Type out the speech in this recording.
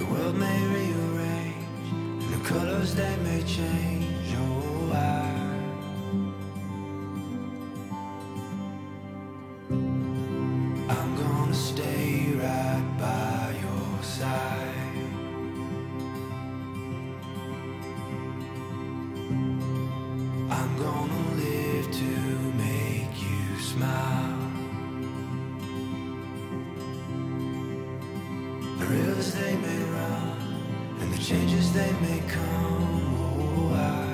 world may rearrange, and the colors they may change. Oh, I'm gonna stay right by your side. I'm gonna live to make you smile. The rivers they may run, and the changes they may come. Oh,